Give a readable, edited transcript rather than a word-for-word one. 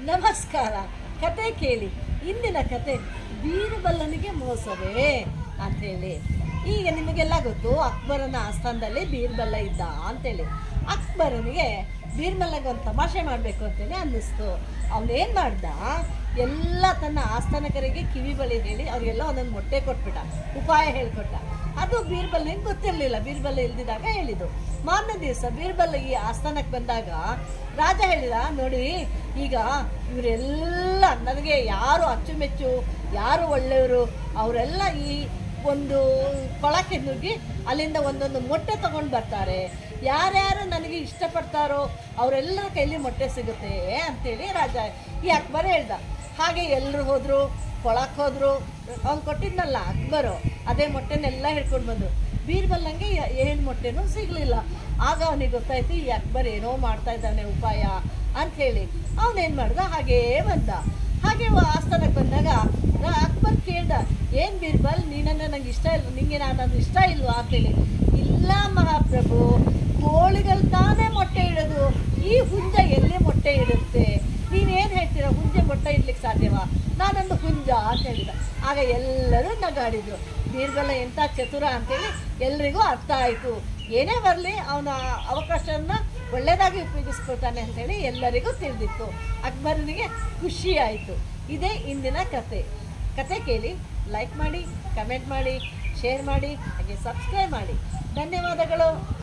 ನಮಸ್ಕಾರ. ಕತೆ ಕೇಳಿ. ಇಂದಿನ ಕತೆ ಬೀರ್ಬಲನಿಗೆ ಮೋಸವೇ ಅಂಥೇಳಿ. ಈಗ ನಿಮಗೆಲ್ಲ ಗೊತ್ತು, ಅಕ್ಬರನ ಆಸ್ಥಾನದಲ್ಲಿ ಬೀರ್ಬಲ ಇದ್ದ ಅಂತೇಳಿ. ಅಕ್ಬರನಿಗೆ ಬೀರ್ಬಲಗೆ ಒಂದು ತಮಾಷೆ ಮಾಡಬೇಕು ಅಂತೇಳಿ ಅನ್ನಿಸ್ತು. ಅವನೇನು ಮಾಡ್ದ, ಎಲ್ಲ ತನ್ನ ಆಸ್ಥಾನಕರಿಗೆ ಕಿವಿ ಬಳಿ ಹೇಳಿ ಅವರಿಗೆಲ್ಲ ಒಂದೊಂದು ಮೊಟ್ಟೆ ಕೊಟ್ಬಿಟ್ಟ, ಉಪಾಯ ಹೇಳಿಕೊಟ್ಟ. ಅದು ಬೀರ್ಬಲ್ನಿಗೆ ಗೊತ್ತಿರಲಿಲ್ಲ, ಬೀರ್ಬಲ್ ಇಲ್ದಿದಾಗ ಹೇಳಿದ್ದು. ಮಾರನೇ ದಿವಸ ಬೀರ್ಬಲ್ ಈ ಆಸ್ಥಾನಕ್ಕೆ ಬಂದಾಗ ರಾಜ ಹೇಳಿದ, ನೋಡಿ ಈಗ ಇವರೆಲ್ಲ ನನಗೆ ಯಾರು ಅಚ್ಚುಮೆಚ್ಚು, ಯಾರು ಒಳ್ಳೆಯವರು, ಅವರೆಲ್ಲ ಈ ಒಂದು ಕೊಳಕ್ಕೆ ನುಗ್ಗಿ ಅಲ್ಲಿಂದ ಒಂದೊಂದು ಮೊಟ್ಟೆ ತೊಗೊಂಡು ಬರ್ತಾರೆ. ಯಾರ್ಯಾರು ನನಗೆ ಇಷ್ಟಪಡ್ತಾರೋ ಅವರೆಲ್ಲರ ಕೈಲಿ ಮೊಟ್ಟೆ ಸಿಗುತ್ತೆ ಅಂತೇಳಿ ರಾಜ ಈ ಅಕ್ಬರ್ ಹೇಳ್ದ. ಹಾಗೆ ಎಲ್ಲರೂ ಹೋದರು, ಕೊಳಕ್ಕೆ ಹೋದರು. ಅವ್ನು ಕೊಟ್ಟಿದ್ನಲ್ಲ ಅಕ್ಬರು, ಅದೇ ಮೊಟ್ಟೆನೆಲ್ಲ ಹಿಡ್ಕೊಂಡು ಬಂದು ಬೀರ್ಬಲ್ನಂಗೆ ಏನು ಮೊಟ್ಟೆನೂ ಸಿಗಲಿಲ್ಲ. ಆಗ ಅವನಿಗೆ ಗೊತ್ತಾಯ್ತು, ಈ ಅಕ್ಬರ್ ಏನೋ ಮಾಡ್ತಾ ಇದ್ದಾನೆ ಉಪಾಯ ಅಂಥೇಳಿ. ಅವನೇನು ಮಾಡ್ದ, ಹಾಗೇ ಬಂದ. ಹಾಗೆ ಆಸ್ಥಾನಕ್ಕೆ ಬಂದಾಗ ಅಕ್ಬರ್ ಕೇಳ್ದ, ಏನು ಬೀರ್ಬಲ್, ನೀನಂದ್ರೆ ನಂಗೆ ಇಷ್ಟ ಇಲ್ಲ, ನಿಂಗೆ ನಾನು ಇಷ್ಟ ಇಲ್ವಾ ಅಂತೇಳಿ. ಇಲ್ಲ ಮಹಾಪ್ರಭು, ಕೋಳಿಗಳು ತಾನೇ ಮೊಟ್ಟೆ ಇಡೋದು, ಈ ಹುಂಜ ಎಲ್ಲಿ ಮೊಟ್ಟೆ ಇಡುತ್ತೆ? ನೀವೇನು ಹೇಳ್ತೀರಾ, ಹುಂಜೆ ಮೊಟ್ಟೆ ಇಡ್ಲಿಕ್ಕೆ ಸಾಧ್ಯವಾ? ನಾನೊಂದು ಹುಂಜ ಅಂತ ಹೇಳಿದ. ಆಗ ಎಲ್ಲರೂ ನಗಾಡಿದ್ರು. ಬೀರ್ಬಲ ಎಂಥ ಚತುರ ಅಂತೇಳಿ ಎಲ್ರಿಗೂ ಅರ್ಥ ಆಯಿತು. ಏನೇ ಬರಲಿ ಅವನ ಅವಕಾಶವನ್ನು ಒಳ್ಳೆಯದಾಗಿ ಉಪಯೋಗಿಸ್ಕೊಳ್ತಾನೆ ಅಂತೇಳಿ ಎಲ್ಲರಿಗೂ ತಿಳಿದಿತ್ತು. ಅಕ್ಬರನಿಗೆ ಖುಷಿ ಆಯಿತು. ಇದೇ ಇಂದಿನ ಕತೆ ಕೇಳಿ ಲೈಕ್ ಮಾಡಿ, ಕಮೆಂಟ್ ಮಾಡಿ, ಶೇರ್ ಮಾಡಿ, ಹಾಗೆ ಸಬ್ಸ್ಕ್ರೈಬ್ ಮಾಡಿ. ಧನ್ಯವಾದಗಳು.